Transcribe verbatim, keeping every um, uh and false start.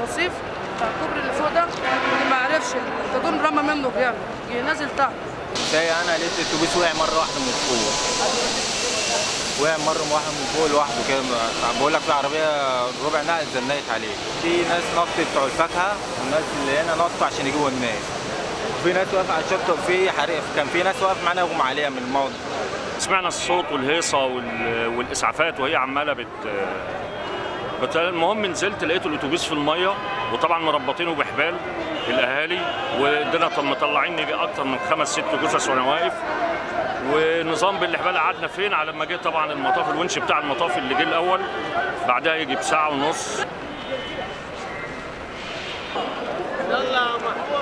الرصيف بتاع الكوبري اللي فوق ده، اللي ما عرفش الجدون رمى منه جامد، جه نازل تحت. زي انا لقيت الاتوبيس وقع مره واحده من فوق، وقع مره واحده من فوق لوحده كده. بقول لك في عربيه ربع نقل زنقت عليه، في ناس نطت بتوع الفاكهه والناس اللي هنا نطوا عشان يجيبوا الناس، وفي ناس واقفه على الشط، وفي حريق، كان في ناس واقفه معانا يغمى عليها من الموضوع. سمعنا الصوت والهيصه والاسعافات وهي عماله بت المهم نزلت لقيت الاتوبيس في الميه، وطبعا مربطينه بحبال الاهالي، وادينا مطلعين يجي اكتر من خمس ست جثث وانا واقف، ونظام بالحبال. قعدنا فين على ما جه طبعا المطاف، الونش بتاع المطاف اللي جه الاول، بعدها يجي بساعه ونص. يلا